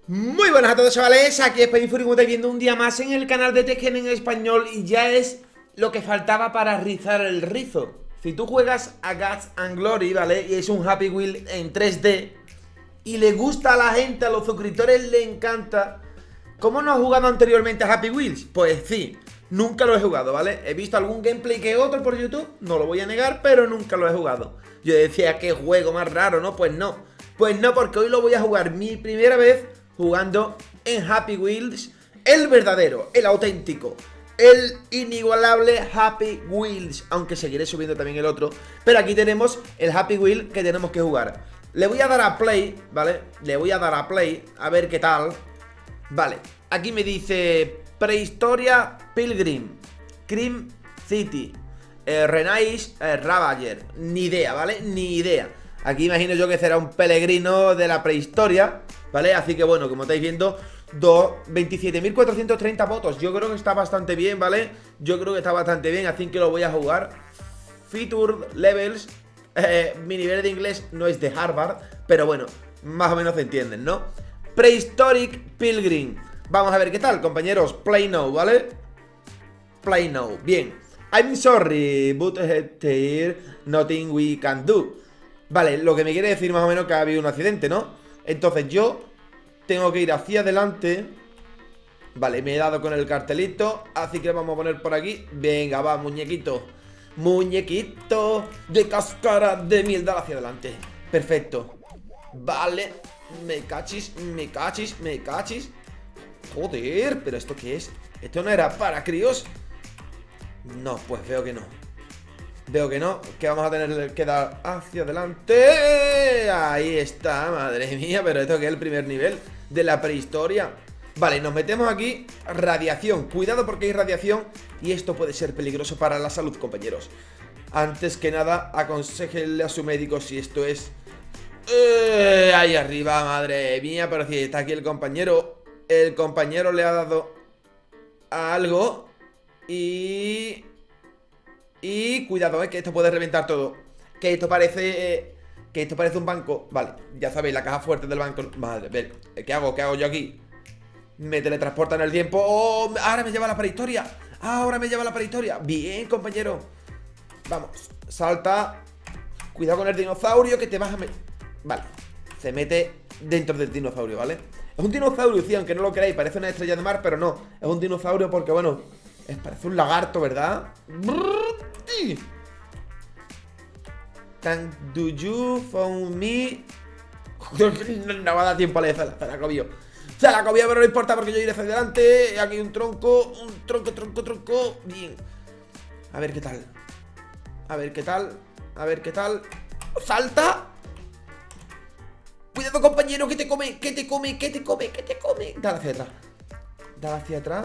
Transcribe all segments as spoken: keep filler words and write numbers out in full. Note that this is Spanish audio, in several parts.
Muy buenas a todos, chavales, aquí es Painfuri, como estáis viendo un día más en el canal de Tekken en español. Y ya es lo que faltaba para rizar el rizo. Si tú juegas a Guts and Glory, ¿vale? Y es un Happy Wheel en tres D y le gusta a la gente, a los suscriptores le encanta. ¿Cómo no has jugado anteriormente a Happy Wheels? Pues sí, nunca lo he jugado, ¿vale? He visto algún gameplay que otro por YouTube, no lo voy a negar, pero nunca lo he jugado. Yo decía, qué juego más raro, ¿no? Pues no, pues no, porque hoy lo voy a jugar mi primera vez jugando en Happy Wheels, el verdadero, el auténtico, el inigualable Happy Wheels, aunque seguiré subiendo también el otro. Pero aquí tenemos el Happy Wheel que tenemos que jugar. Le voy a dar a play, ¿vale? Le voy a dar a play, a ver qué tal. Vale, aquí me dice Prehistoria Pilgrim, Cream City, eh, Renais eh, Ravager. Ni idea, ¿vale? Ni idea. Aquí imagino yo que será un peregrino de la prehistoria, ¿vale? Así que bueno, como estáis viendo, veintisiete mil cuatrocientos treinta votos. Yo creo que está bastante bien, ¿vale? Yo creo que está bastante bien, así que lo voy a jugar. Feature Levels, eh, mi nivel de inglés no es de Harvard, pero bueno, más o menos se entienden, ¿no? Prehistoric Pilgrim. Vamos a ver qué tal, compañeros. Play now, ¿vale? Play now, bien. I'm sorry, but there nothing we can do. Vale, lo que me quiere decir más o menos que ha habido un accidente, ¿no? Entonces yo tengo que ir hacia adelante. Vale, me he dado con el cartelito, así que vamos a poner por aquí. Venga, va, muñequito. Muñequito de cáscara de miel, dale hacia adelante. Perfecto. Vale, me cachis, me cachis, me cachis. Joder, pero ¿esto qué es? ¿Esto no era para críos? No, pues veo que no. Veo que no, que vamos a tener que dar hacia adelante. Ahí está, madre mía, pero esto que es el primer nivel de la prehistoria. Vale, nos metemos aquí. Radiación, cuidado porque hay radiación y esto puede ser peligroso para la salud, compañeros. Antes que nada, aconséjenle a su médico si esto es... Eh, ahí arriba, madre mía, pero si está aquí el compañero. El compañero le ha dado a algo y... Y cuidado, eh, que esto puede reventar todo. Que esto parece... Eh, que esto parece un banco. Vale, ya sabéis, la caja fuerte del banco. Vale, ver, ¿qué hago? ¿Qué hago yo aquí? Me teletransporta en el tiempo. ¡Oh! Ahora me lleva a la prehistoria. Ahora me lleva a la prehistoria. Bien, compañero. Vamos, salta. Cuidado con el dinosaurio que te vas a... Me... Vale, se mete dentro del dinosaurio, ¿vale? Es un dinosaurio, sí, aunque no lo creáis. Parece una estrella de mar, pero no. Es un dinosaurio porque, bueno, es, parece un lagarto, ¿verdad? Can do you found me? No va a dar tiempo a leer, se la comió. Se la comió, pero no importa porque yo iré hacia adelante. Aquí hay un tronco, un tronco, tronco, tronco. Bien. A ver qué tal. A ver qué tal. A ver qué tal. ¡Salta! Cuidado, compañero, que te come, que te come, que te come, que te come. Dale hacia atrás. Dale hacia atrás.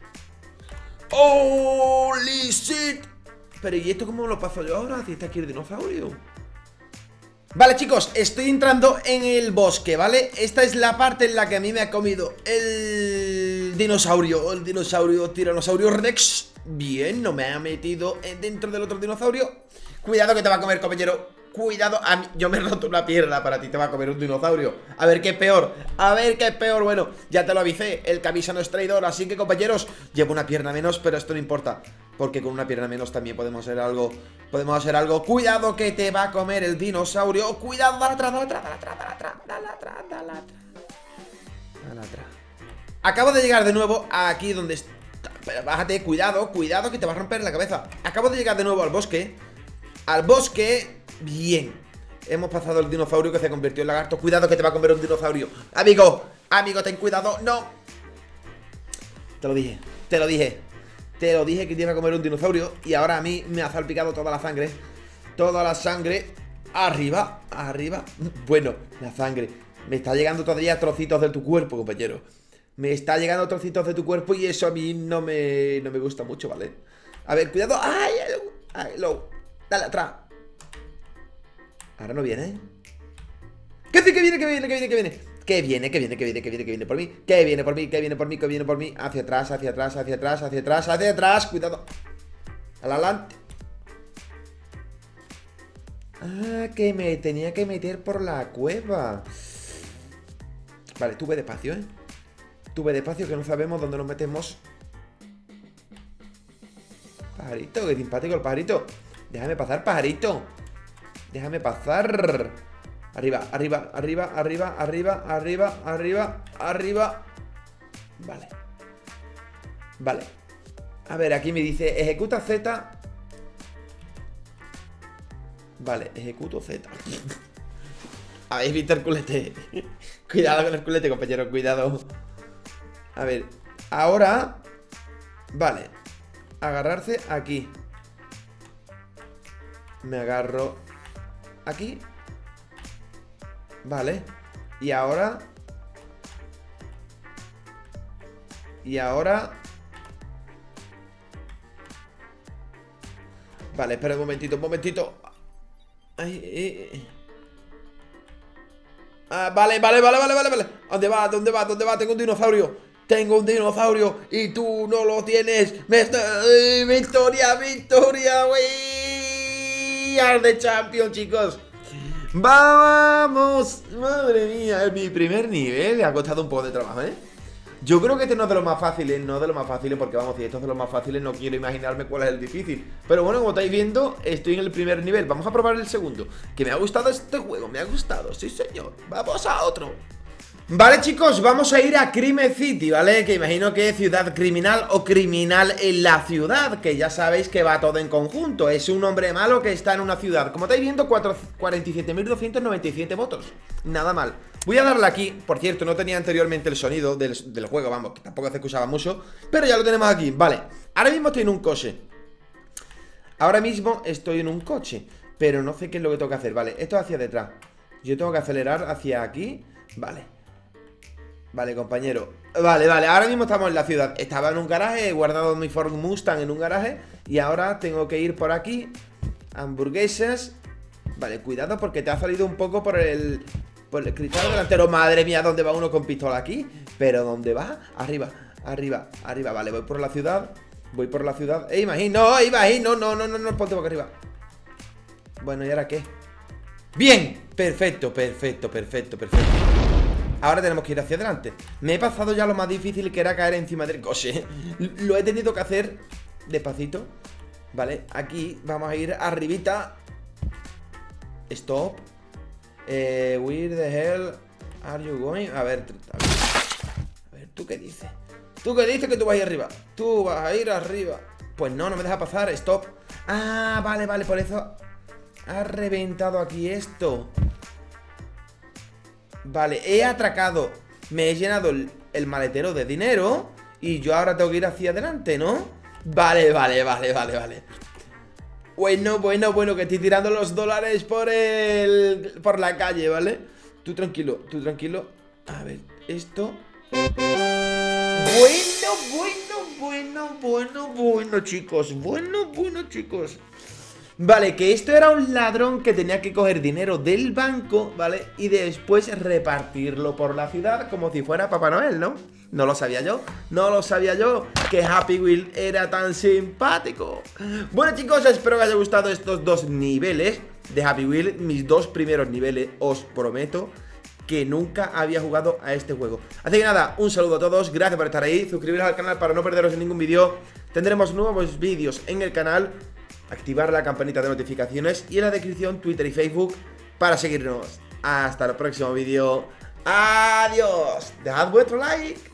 ¡Holy shit! Pero ¿y esto cómo lo paso yo ahora? Si está aquí el dinosaurio. Vale, chicos, estoy entrando en el bosque, ¿vale? Esta es la parte en la que a mí me ha comido el dinosaurio. El dinosaurio, tiranosaurio Rex. Bien, no me ha metido dentro del otro dinosaurio. Cuidado que te va a comer, compañero. Cuidado, a mí, yo me he roto una pierna. Para ti te va a comer un dinosaurio. A ver qué es peor, a ver qué es peor. Bueno, ya te lo avisé, el que avisa no es traidor. Así que, compañeros, llevo una pierna menos, pero esto no importa, porque con una pierna menos también podemos hacer algo. Podemos hacer algo. Cuidado que te va a comer el dinosaurio. Cuidado, dale atrás, dale atrás, dale atrás, dale atrás, dale atrás, dale atrás, dale atrás. Acabo de llegar de nuevo aquí donde está. Pero bájate, cuidado, cuidado que te va a romper la cabeza. Acabo de llegar de nuevo al bosque. Al bosque. Bien, hemos pasado el dinosaurio que se convirtió en lagarto. Cuidado que te va a comer un dinosaurio. Amigo, amigo, ten cuidado. No. Te lo dije, te lo dije. Te lo dije que te iba a comer un dinosaurio. Y ahora a mí me ha salpicado toda la sangre. Toda la sangre. Arriba, arriba. Bueno, la sangre. Me está llegando todavía trocitos de tu cuerpo, compañero. Me está llegando trocitos de tu cuerpo y eso a mí no me, no me gusta mucho, ¿vale? A ver, cuidado. ¡Ay! ¡Ay, lo! Dale atrás. Ahora no viene. ¿Qué sí que viene, que viene, que viene, que viene? Que viene, que viene, que viene, que viene, que viene por mí. Que viene por mí, que viene por mí, que viene por mí. Hacia atrás, hacia atrás, hacia atrás, hacia atrás, hacia atrás. Cuidado. Adelante. Ah, que me tenía que meter por la cueva. Vale, tú ve despacio, ¿eh? Tú ve despacio que no sabemos dónde nos metemos. Pajarito, qué simpático el pajarito. Déjame pasar, pajarito. Déjame pasar. Arriba, arriba, arriba, arriba, arriba, arriba, arriba, arriba. Vale. Vale. A ver, aquí me dice ejecuta Z. Vale, ejecuto Z. ¿Habéis visto el culete? Cuidado con el culete, compañero, cuidado. A ver, ahora. Vale. Agarrarse aquí. Me agarro aquí. Vale. Y ahora. Y ahora. Vale, espera un momentito, un momentito. Ay, eh. Ah, vale, vale, vale, vale, vale, vale. ¿Dónde va? ¿Dónde va? ¿Dónde va? Tengo un dinosaurio. Tengo un dinosaurio y tú no lo tienes. Me estoy... Victoria, victoria, wey. Are the champion, chicos. Vamos. Madre mía, es mi primer nivel. Me ha costado un poco de trabajo, ¿eh? Yo creo que este no es de los más fáciles, no es de los más fáciles, porque vamos, si esto es de los más fáciles, no quiero imaginarme cuál es el difícil. Pero bueno, como estáis viendo, estoy en el primer nivel. Vamos a probar el segundo. Que me ha gustado este juego, me ha gustado, sí señor. Vamos a otro. Vale, chicos, vamos a ir a Crime City, ¿vale? Que imagino que es ciudad criminal o criminal en la ciudad, que ya sabéis que va todo en conjunto. Es un hombre malo que está en una ciudad. Como estáis viendo, cuarenta y siete mil doscientos noventa y siete votos. Nada mal. Voy a darle aquí, por cierto, no tenía anteriormente el sonido del, del juego, vamos, que tampoco se escuchaba mucho, pero ya lo tenemos aquí, vale. Ahora mismo estoy en un coche. Ahora mismo estoy en un coche, pero no sé qué es lo que tengo que hacer, vale. Esto es hacia detrás. Yo tengo que acelerar hacia aquí, vale. Vale, compañero. Vale, vale, ahora mismo estamos en la ciudad. Estaba en un garaje, he guardado mi Ford Mustang en un garaje. Y ahora tengo que ir por aquí. Hamburguesas. Vale, cuidado porque te ha salido un poco por el... Por el cristal delantero. Madre mía, ¿dónde va uno con pistola aquí? ¿Pero dónde va? Arriba, arriba, arriba. Vale, voy por la ciudad. Voy por la ciudad. ¡Eh, imagino! ¡Eh, imagino! No, no, no, no, ponte boca arriba. Bueno, ¿y ahora qué? ¡Bien! Perfecto, perfecto, perfecto, perfecto. Ahora tenemos que ir hacia adelante. Me he pasado ya lo más difícil, que era caer encima del coche. Lo he tenido que hacer despacito. Vale, aquí vamos a ir arribita. Stop. eh, Where the hell are you going? A ver, a ver, a ver, ¿tú qué dices? ¿Tú qué dices que tú vas a ir arriba? Tú vas a ir arriba. Pues no, no me deja pasar, stop. Ah, vale, vale, por eso ha reventado aquí esto. Vale, he atracado. Me he llenado el, el maletero de dinero. Y yo ahora tengo que ir hacia adelante, ¿no? Vale, vale, vale, vale, vale. Bueno, bueno, bueno, que estoy tirando los dólares por el... por la calle, ¿vale? Tú tranquilo, tú tranquilo. A ver, esto... Bueno, bueno, bueno, bueno, bueno, chicos. Bueno, bueno, chicos. Vale, que esto era un ladrón que tenía que coger dinero del banco, ¿vale? Y después repartirlo por la ciudad como si fuera Papá Noel, ¿no? No lo sabía yo, no lo sabía yo, que Happy Wheel era tan simpático. Bueno, chicos, espero que os haya gustado estos dos niveles de Happy Wheel. Mis dos primeros niveles, os prometo que nunca había jugado a este juego. Así que nada, un saludo a todos, gracias por estar ahí. Suscribiros al canal para no perderos ningún vídeo. Tendremos nuevos vídeos en el canal. Activar la campanita de notificaciones y en la descripción Twitter y Facebook para seguirnos. Hasta el próximo vídeo. Adiós. Dejad vuestro like.